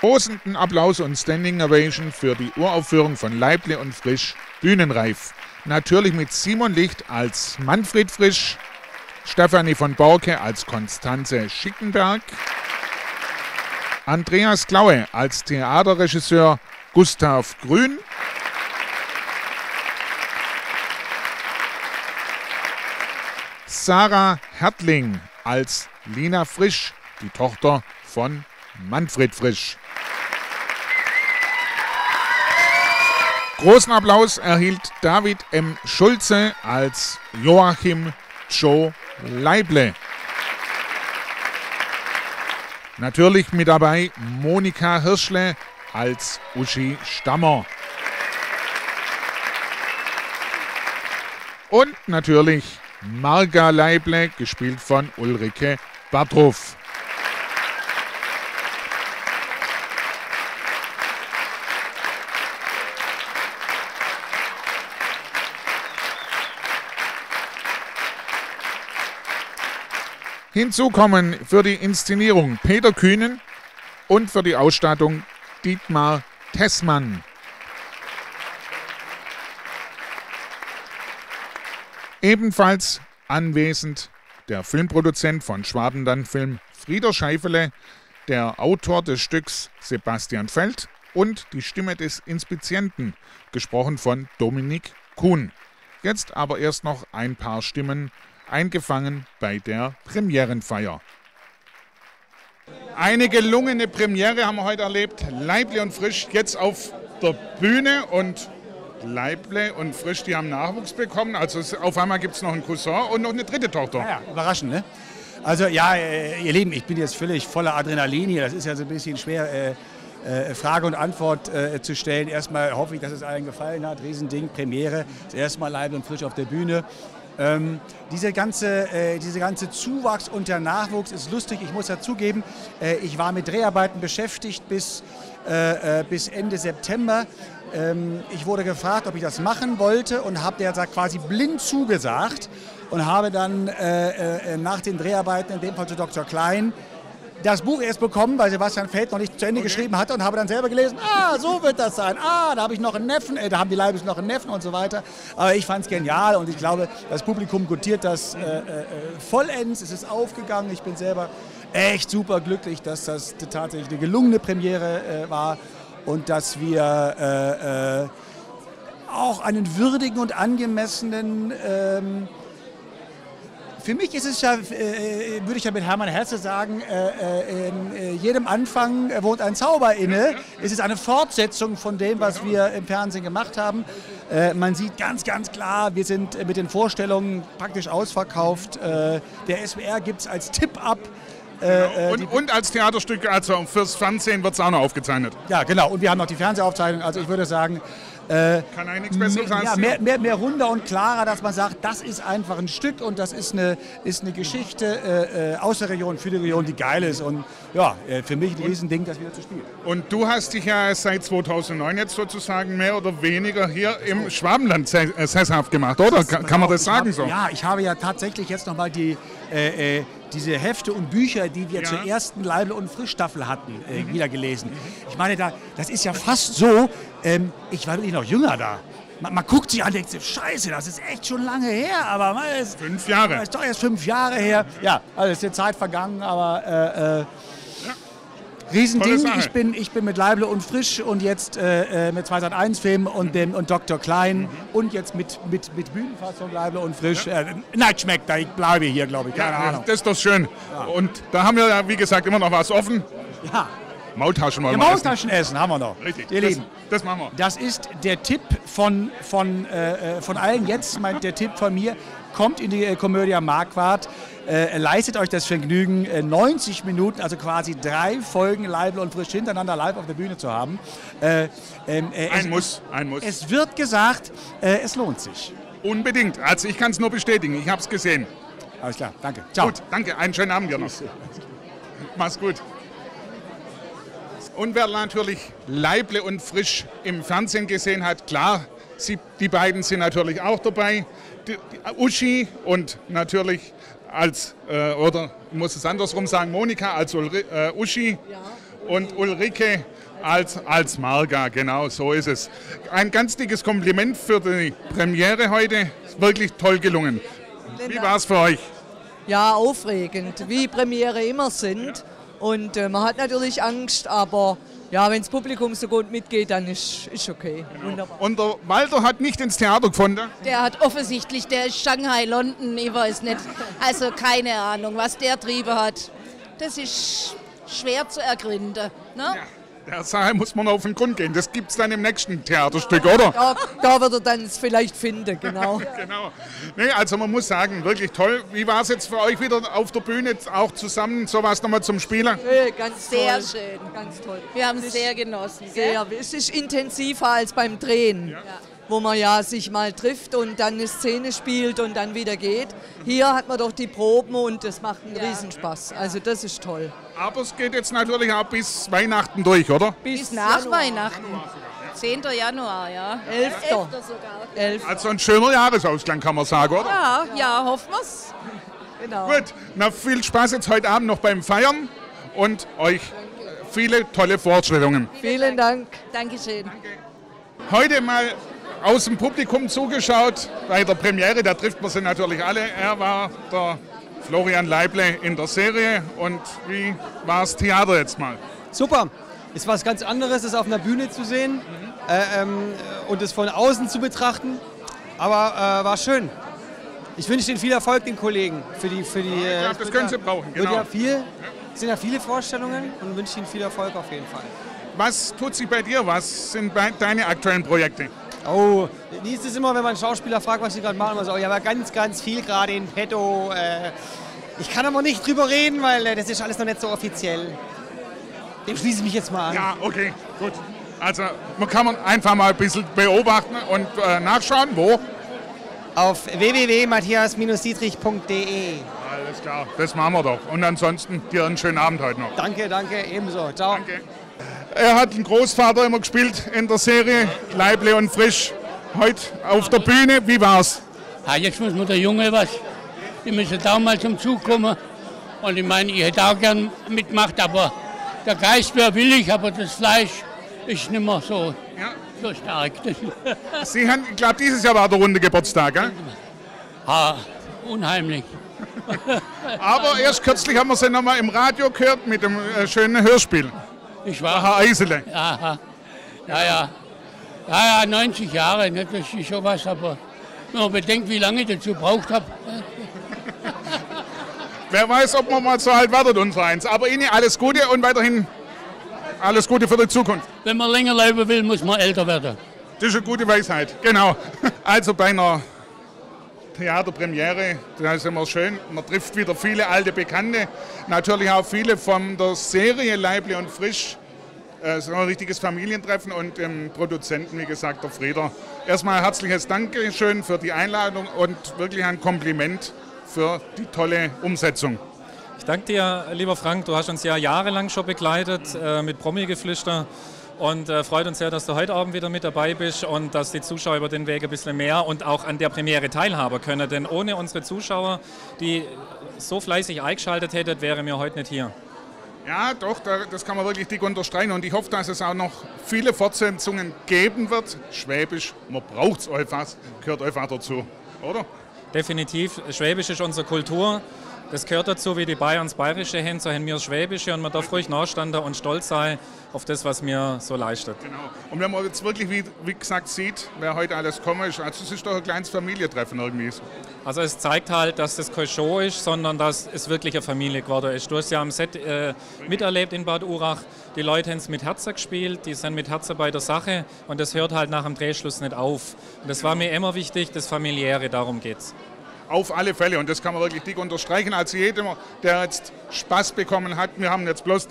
Tosenden Applaus und Standing Ovation für die Uraufführung von Leible und Frisch bühnenreif. Natürlich mit Simon Licht als Manfred Frisch, Stefanie von Borke als Konstanze Schickenberg, Andreas Klaue als Theaterregisseur Gustav Grün, Sarah Hertling als Lina Frisch, die Tochter von Manfred Frisch. Großen Applaus erhielt David M. Schulze als Joachim Joe Leible. Natürlich mit dabei Monika Hirschle als Uschi Stammer. Und natürlich Marga Leible, gespielt von Ulrike Bartruff. Hinzu kommen für die Inszenierung Peter Kühnen und für die Ausstattung Dietmar Tessmann. Ebenfalls anwesend der Filmproduzent von Schwabenland-Film Frieder Scheifele, der Autor des Stücks Sebastian Feld und die Stimme des Inspizienten, gesprochen von Dominik Kuhn. Jetzt aber erst noch ein paar Stimmen eingefangen bei der Premierenfeier. Eine gelungene Premiere haben wir heute erlebt. Leible und Frisch jetzt auf der Bühne und Leible und Frisch, die haben Nachwuchs bekommen. Also auf einmal gibt es noch einen Cousin und noch eine dritte Tochter. Ja, überraschend, ne? Also ja, ihr Lieben, ich bin jetzt völlig voller Adrenalin hier. Das ist ja so ein bisschen schwer, Frage und Antwort zu stellen. Erstmal hoffe ich, dass es allen gefallen hat. Riesending, Premiere. Das erste Mal Leible und Frisch auf der Bühne. Diese ganze Zuwachs und der Nachwuchs ist lustig. Ich muss dazugeben, ich war mit Dreharbeiten beschäftigt bis Ende September. Ich wurde gefragt, ob ich das machen wollte und habe der quasi blind zugesagt und habe dann nach den Dreharbeiten, in dem Fall zu Dr. Klein, das Buch erst bekommen, weil Sebastian Feld noch nicht zu Ende geschrieben hatte und habe dann selber gelesen, so wird das sein, da habe ich noch einen Neffen, da haben die Leibes noch einen Neffen und so weiter. Aber ich fand es genial und ich glaube, das Publikum gutiert das vollends, es ist aufgegangen. Ich bin selber echt super glücklich, dass das tatsächlich eine gelungene Premiere war und dass wir auch einen würdigen und angemessenen für mich ist es ja, würde ich ja mit Hermann Hesse sagen, in jedem Anfang wohnt ein Zauber inne. Es ist eine Fortsetzung von dem, was wir im Fernsehen gemacht haben. Man sieht ganz, ganz klar, wir sind mit den Vorstellungen praktisch ausverkauft. Der SWR gibt es als Tipp ab. Und als Theaterstück, also fürs Fernsehen wird es auch noch aufgezeichnet. Ja, genau. Und wir haben noch die Fernsehaufzeichnung. Also ich würde sagen, kann eigentlich nichts Besseres als mehr runder und klarer, dass man sagt, das ist einfach ein Stück und das ist eine Geschichte aus der Region, für die Region, die geil ist. Und ja, für mich ein Riesending, das wieder zu spielen. Und du hast dich ja seit 2009 jetzt sozusagen mehr oder weniger hier im Schwabenland sesshaft gemacht, oder? Kann man das sagen so? Ja, ich habe ja tatsächlich jetzt nochmal diese Hefte und Bücher, die wir zur ersten Leible und Frisch Staffel hatten, wieder gelesen. Ich meine, das ist ja fast so, ich war wirklich noch jünger da. Man guckt sich an und denkt sich, scheiße, das ist echt schon lange her, aber 5 Jahre. Das ist doch erst 5 Jahre her. Ja, also ist die Zeit vergangen, aber Riesending. Ich bin mit Leible und Frisch und jetzt mit 201-Film und Dr. Klein und jetzt mit Bühnenfassung Leible und Frisch. Nein, schmeckt da, ich bleibe hier, glaube ich, keine Ahnung. Das ist doch schön. Ja. Und da haben wir ja, wie gesagt, immer noch was offen. Ja. Maultaschen wollen wir Maultaschen essen haben wir noch. Richtig. Ihr Lieben, das machen wir. Das ist der Tipp von allen jetzt, der Tipp von mir, kommt in die Komödie Marquardt, leistet euch das Vergnügen, 90 Minuten, also quasi 3 Folgen Leible und Frisch hintereinander live auf der Bühne zu haben. Ein Muss. Es wird gesagt, es lohnt sich. Unbedingt. Also ich kann es nur bestätigen. Ich habe es gesehen. Alles klar, danke. Ciao. Gut, danke. Einen schönen Abend dir noch. Mach's gut. Und wer natürlich Leible und Frisch im Fernsehen gesehen hat, klar, die beiden sind natürlich auch dabei. Die Uschi und natürlich oder ich muss es andersrum sagen, Monika als Uschi. Ja. und Ulrike als Marga, genau, so ist es. Ein ganz dickes Kompliment für die Premiere heute, wirklich toll gelungen. Wie war es für euch? Ja, aufregend, wie Premiere immer sind. Und man hat natürlich Angst, aber ja, wenn das Publikum so gut mitgeht, dann ist okay. Genau. Wunderbar. Und der Walter hat nicht ins Theater gefunden. Der hat offensichtlich, der ist Shanghai, London, ich weiß nicht. Also keine Ahnung, was der Triebe hat. Das ist schwer zu ergründen. Ne? Ja, der Sache muss man auf den Grund gehen. Das gibt es dann im nächsten Theaterstück, oder? Da wird er dann es vielleicht finden, genau. Genau. Nee, also man muss sagen, wirklich toll. Wie war es jetzt für euch wieder auf der Bühne, auch zusammen sowas nochmal zum Spielen? Ganz Sehr toll. schön. Ganz toll. Wir haben es sehr genossen. Sehr, es ist intensiver als beim Drehen, wo man ja sich mal trifft und dann eine Szene spielt und dann wieder geht. Hier hat man doch die Proben und das macht einen Riesenspaß. Also das ist toll. Aber es geht jetzt natürlich auch bis Weihnachten durch, oder? Bis nach Januar. Weihnachten. 10. Januar, ja. 11. 11. sogar. 11. Also ein schöner Jahresausklang, kann man sagen, oder? Ja, hoffen wir's. Genau. Gut, na viel Spaß jetzt heute Abend noch beim Feiern und euch viele tolle Vorstellungen. Vielen Dank. Dankeschön. Heute mal aus dem Publikum zugeschaut bei der Premiere, da trifft man sie natürlich alle. Er war der Florian Leible in der Serie. Und wie war das Theater jetzt mal? Super. Ist was ganz anderes, das auf einer Bühne zu sehen und es von außen zu betrachten. Aber war schön. Ich wünsche Ihnen viel Erfolg, den Kollegen. Für die, Ich glaube, das können sie brauchen. Wird Genau. es sind ja viele Vorstellungen und wünsche Ihnen viel Erfolg auf jeden Fall. Was tut sich bei dir? Was sind deine aktuellen Projekte? Oh, wie ist es immer, wenn man Schauspieler fragt, was sie gerade machen? Man sagt, ja, aber ganz, ganz viel gerade in petto. Ich kann aber nicht drüber reden, weil das ist alles noch nicht so offiziell. Dem schließe ich mich jetzt mal an. Ja, okay, gut. Also man kann einfach mal ein bisschen beobachten und nachschauen, wo? Auf www.matthias-dietrich.de. Alles klar, das machen wir doch. Und ansonsten dir einen schönen Abend heute noch. Danke, danke, ebenso. Ciao. Danke. Er hat einen Großvater immer gespielt in der Serie, Leible und Frisch. Heute auf der Bühne, wie war's? Ja, jetzt muss mir der Junge was. Die müssen da mal zum Zug kommen. Und ich meine, ich hätte auch gern mitgemacht, aber der Geist wäre willig, aber das Fleisch ist nicht mehr so, so stark. Sie haben, ich glaube, dieses Jahr war der runde Geburtstag, gell? Unheimlich. Aber erst kürzlich haben wir sie noch mal im Radio gehört mit dem schönen Hörspiel. Ich war. Herr Eisele. Ja, 90 Jahre, ne, das ist schon was, aber wenn man bedenkt, wie lange ich dazu gebraucht habe. Wer weiß, ob man mal so alt wird, unser Eins. Aber Ihnen alles Gute und weiterhin alles Gute für die Zukunft. Wenn man länger leben will, muss man älter werden. Das ist eine gute Weisheit, genau. Also bei einer Theaterpremiere, da ist immer schön, man trifft wieder viele alte Bekannte, natürlich auch viele von der Serie Leible und Frisch. So ein richtiges Familientreffen und dem Produzenten, wie gesagt, der Frieder. Erstmal herzliches Dankeschön für die Einladung und wirklich ein Kompliment für die tolle Umsetzung. Ich danke dir, lieber Frank. Du hast uns ja jahrelang schon begleitet mit Promi-Geflüster und freut uns sehr, dass du heute Abend wieder mit dabei bist und dass die Zuschauer über den Weg ein bisschen mehr und auch an der Premiere teilhaben können. Denn ohne unsere Zuschauer, die so fleißig eingeschaltet hätten, wären wir heute nicht hier. Ja, doch, das kann man wirklich dick unterstreichen und ich hoffe, dass es auch noch viele Fortsetzungen geben wird. Schwäbisch, man braucht es einfach, gehört einfach dazu, oder? Definitiv. Schwäbisch ist unsere Kultur. Das gehört dazu, wie die Bayern das Bayerische haben, so haben wir das Schwäbische und man darf ruhig nachstanden und stolz sein auf das, was wir so leistet. Genau. Und wenn man jetzt wirklich, wie gesagt, sieht, wer heute alles kommen ist, also es ist doch ein kleines Familientreffen irgendwie. Also es zeigt halt, dass das keine Show ist, sondern dass es wirklich eine Familie geworden ist. Du hast ja am Set miterlebt in Bad Urach, die Leute haben es mit Herzen gespielt, die sind mit Herzen bei der Sache und das hört halt nach dem Drehschluss nicht auf. Und das war mir immer wichtig, das Familiäre, darum geht's. Auf alle Fälle und das kann man wirklich dick unterstreichen. Also jeder, der jetzt Spaß bekommen hat, wir haben jetzt bloß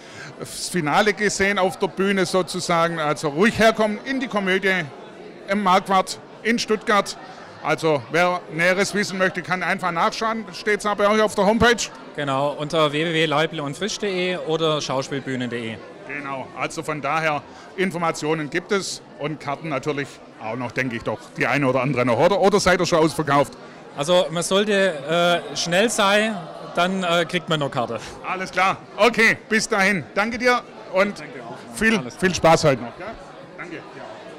das Finale gesehen auf der Bühne sozusagen, also ruhig herkommen in die Komödie im Marquardt in Stuttgart. Also wer Näheres wissen möchte, kann einfach nachschauen. Steht es auch bei euch auf der Homepage? Genau, unter www.leibleundfrisch.de oder schauspielbühne.de. Genau, also von daher Informationen gibt es und Karten natürlich auch noch, denke ich doch, die eine oder andere noch. Oder seid ihr schon ausverkauft? Also man sollte schnell sein, dann kriegt man noch Karte. Alles klar. Okay, bis dahin. Danke dir. und viel Spaß heute noch. Ja? Danke. Ja.